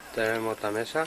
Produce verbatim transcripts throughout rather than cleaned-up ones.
Tenemos la mesa.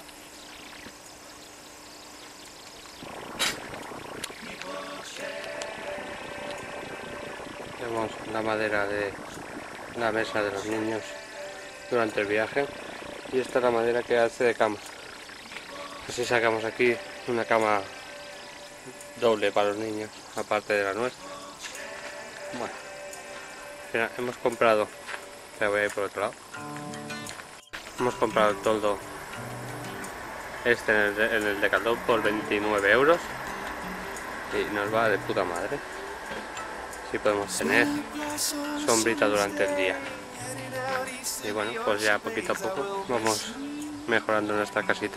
Tenemos la madera de la mesa de los niños durante el viaje. Y esta es la madera que hace de cama. Así sacamos aquí una cama doble para los niños, aparte de la nuestra. Bueno, mira, hemos comprado, te voy a ir por otro lado. Hemos comprado el toldo este en el, en el Decathlon por veintinueve euros y nos va de puta madre. Así podemos tener sombrita durante el día. Y bueno, pues ya poquito a poco vamos mejorando nuestra casita.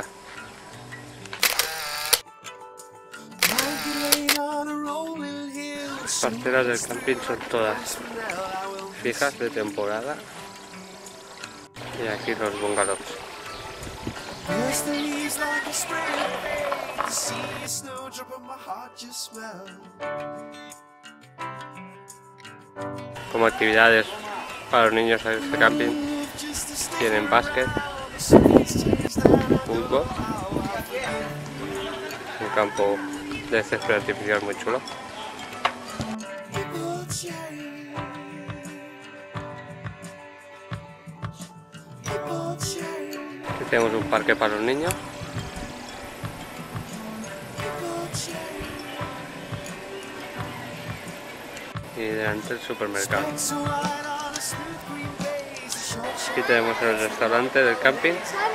Las parcelas del camping son todas fijas de temporada. Y aquí los bungalows. Como actividades para los niños en este camping tienen básquet, fútbol, un campo de césped artificial muy chulo. Aquí tenemos un parque para los niños. Y delante el supermercado. Aquí tenemos el restaurante del camping.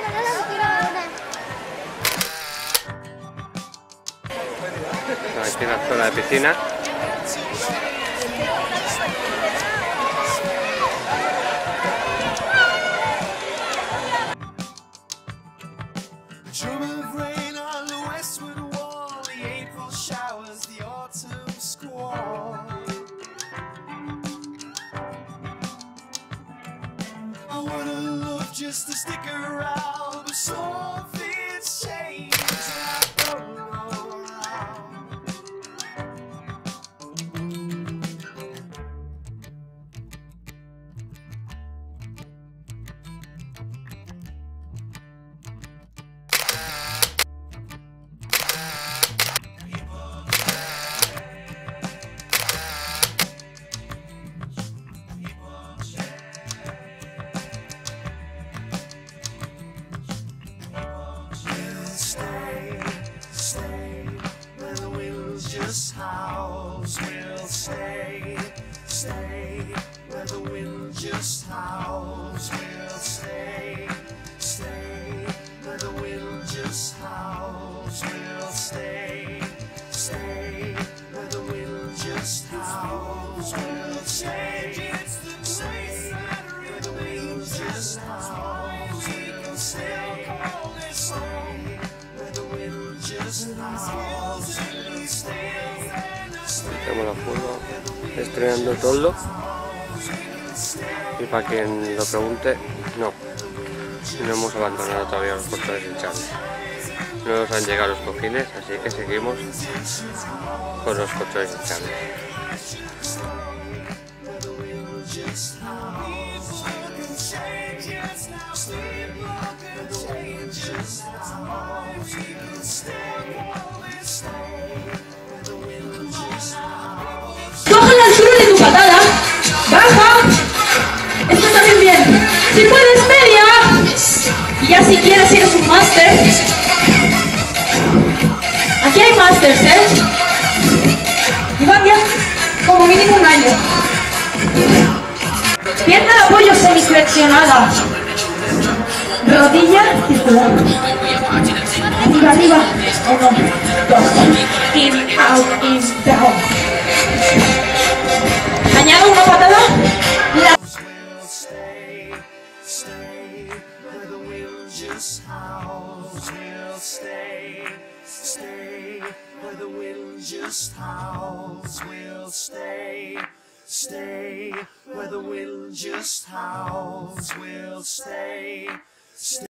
Aquí la zona de piscina. Just to stick around, but something's changed. I don't know how. Just howls, we'll stay, stay, where the wind just howls, we'll stay, stay, where the wind just howls, we'll stay, stay, where the wind just howls, we'll stay, stay, where the wind just howls, we'll stay, stay, where the wind just howls, we'll stay. Tenemos la foto estrenando toldo. Y para quien lo pregunte, no, no hemos abandonado todavía los colchones hinchables. No nos han llegado los cojines, así que seguimos con los colchones hinchables. Coge la altura de tu patada, baja, esto también bien, si puedes media, y ya si quieres eres un máster. Aquí hay másters, ¿eh? Y van ya como mínimo un año. Pierna de apoyo semiflexionada, rodilla circular, arriba, arriba, uno, dos, in, out, in, down. Añado una patada. La... We'll stay, stay, where the wind just howls. We'll stay, stay, where the wind just howls. We'll stay, stay, where the wind just howls. We'll stay, stay.